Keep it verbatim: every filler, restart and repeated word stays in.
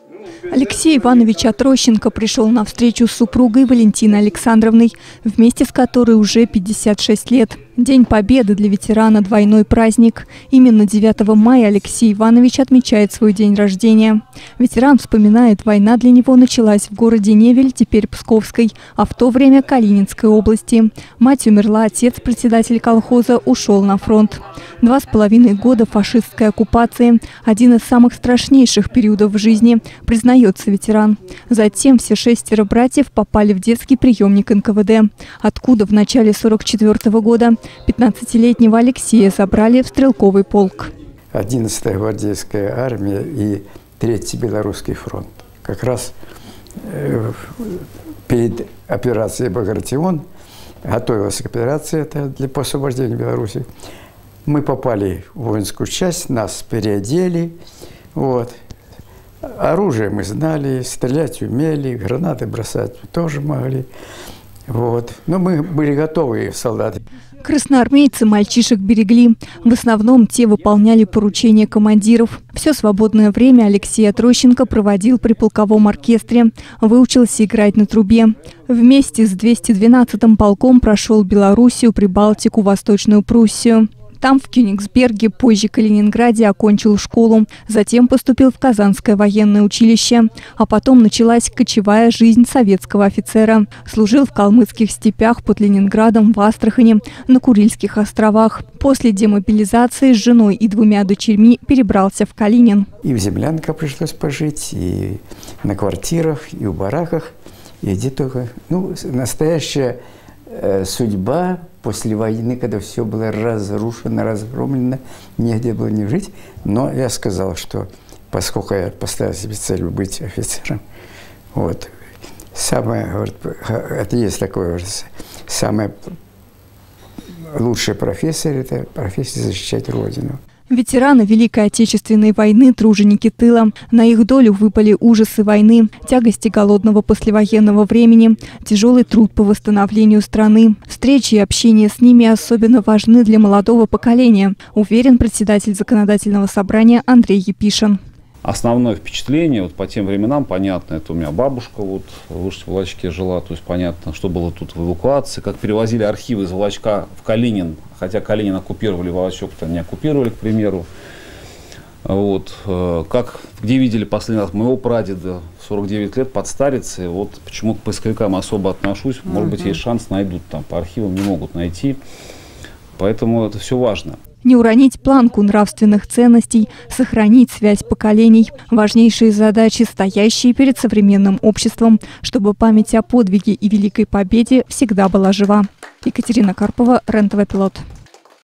Алексей Иванович Отрощенко пришел на встречу с супругой Валентиной Александровной, вместе с которой уже пятьдесят шесть лет. День Победы для ветерана – двойной праздник. Именно девятого мая Алексей Иванович отмечает свой день рождения. Ветеран вспоминает, война для него началась в городе Невель, теперь Псковской, а в то время Калининской области. Мать умерла, отец, председатель колхоза, ушел на фронт. Два с половиной года фашистской оккупации – один из самых страшнейших периодов в жизни, признается ветеран. Затем все шестеро братьев попали в детский приемник эн ка вэ дэ, откуда в начале сорок четвёртого года пятнадцатилетнего Алексея забрали в стрелковый полк. одиннадцатая гвардейская армия и третий Белорусский фронт. Как раз э, перед операцией «Багратион» готовилась операция это для по освобождению Беларуси. Мы попали в воинскую часть, нас переодели. Вот. Оружие мы знали, стрелять умели, гранаты бросать тоже могли. Вот. Но мы были готовые солдаты. Красноармейцы мальчишек берегли. В основном те выполняли поручения командиров. Все свободное время Алексей Отрощенко проводил при полковом оркестре. Выучился играть на трубе. Вместе с двести двенадцатым полком прошел Белоруссию, Прибалтику, Восточную Пруссию. Там, в Кёнигсберге, позже Калининграде, окончил школу. Затем поступил в Казанское военное училище. А потом началась кочевая жизнь советского офицера. Служил в калмыцких степях под Ленинградом, в Астрахани, на Курильских островах. После демобилизации с женой и двумя дочерьми перебрался в Калинин. И в землянках пришлось пожить, и на квартирах, и в бараках, и где только. Ну, настоящая э, судьба. После войны, когда все было разрушено, разгромлено, негде было не жить. Но я сказал, что поскольку я поставил себе цель быть офицером, вот, самое, говорит, это есть такое, говорит, самая лучшая профессия – это профессия защищать Родину. Ветераны Великой Отечественной войны, труженики тыла. На их долю выпали ужасы войны, тягости голодного послевоенного времени, тяжелый труд по восстановлению страны. Встречи и общение с ними особенно важны для молодого поколения, уверен председатель Законодательного собрания Андрей Епишин. Основное впечатление вот по тем временам, понятно, это у меня бабушка вот в Усть-Волочке жила, то есть понятно, что было тут в эвакуации, как перевозили архивы из Волочка в Калинин, хотя Калинин оккупировали, Волочок-то не оккупировали, к примеру. Вот, как, где видели последний раз моего прадеда, сорок девять лет, под старицей, вот почему к поисковикам особо отношусь, может быть, есть шанс, найдут там, по архивам не могут найти, поэтому это все важно. Не уронить планку нравственных ценностей, сохранить связь поколений – важнейшие задачи, стоящие перед современным обществом, чтобы память о подвиге и великой победе всегда была жива. Екатерина Карпова, РЕН-ТВ Пилот.